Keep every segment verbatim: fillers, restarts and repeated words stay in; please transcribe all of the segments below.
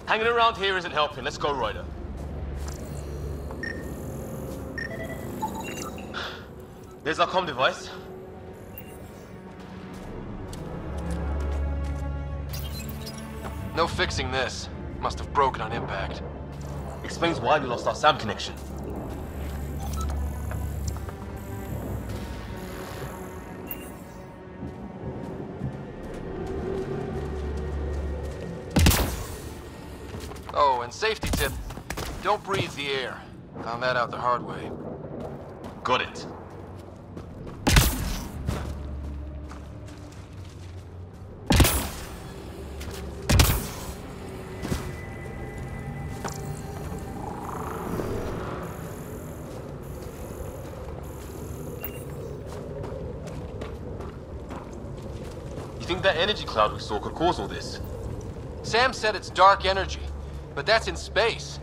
Hanging around here isn't helping. Let's go, Ryder. There's our comm device. No fixing this. Must have broken on impact. Explains why we lost our SAM connection. Oh, and safety tip. Don't breathe the air. Found that out the hard way. Got it. You think that energy cloud we saw could cause all this? Sam said it's dark energy, but that's in space.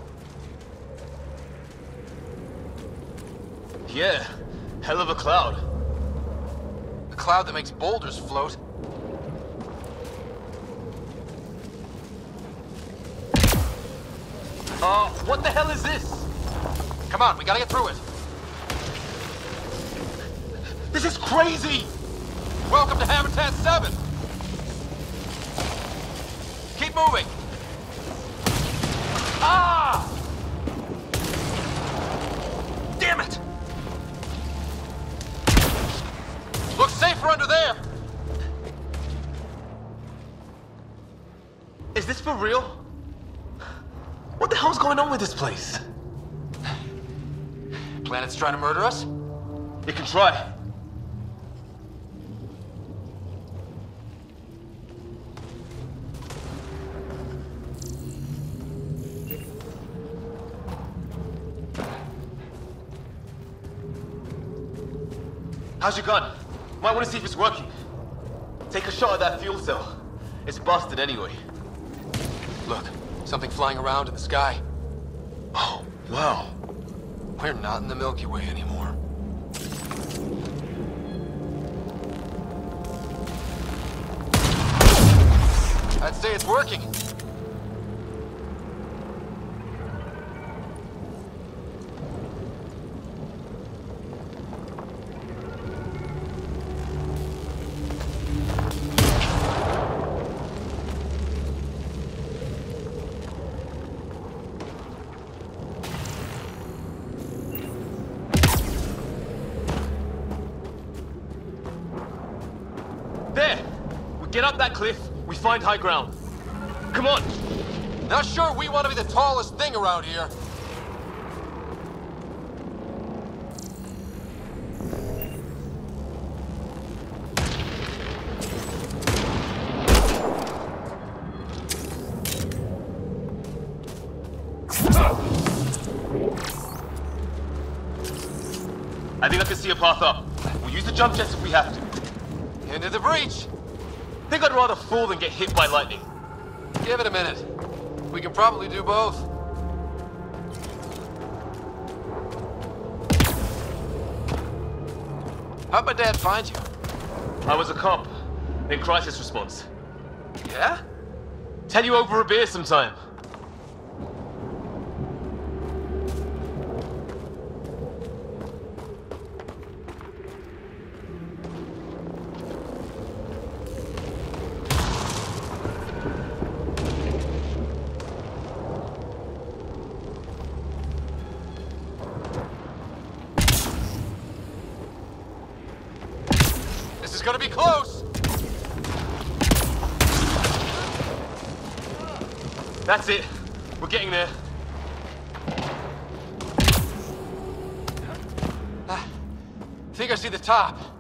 Yeah, hell of a cloud. A cloud that makes boulders float. Uh, what the hell is this? Come on, we gotta get through it. This is crazy! Welcome to Habitat seven. Keep moving. Ah! Damn it! Looks safer under there. Is this for real? What the hell's going on with this place? Planet's trying to murder us? You can try. How's your gun? Might want to see if it's working. Take a shot at that fuel cell. It's busted anyway. Look, something flying around in the sky. Oh, wow. We're not in the Milky Way anymore. I'd say it's working. There! We get up that cliff, we find high ground. Come on! Not sure we want to be the tallest thing around here. I think I can see a path up. We'll use the jump jets if we have to. Into the breach. Think I'd rather fall than get hit by lightning. Give it a minute. We can probably do both. How'd my dad find you? I was a cop in crisis response. Yeah? Tell you over a beer sometime. This is gonna be close! That's it. We're getting there. I think I see the top.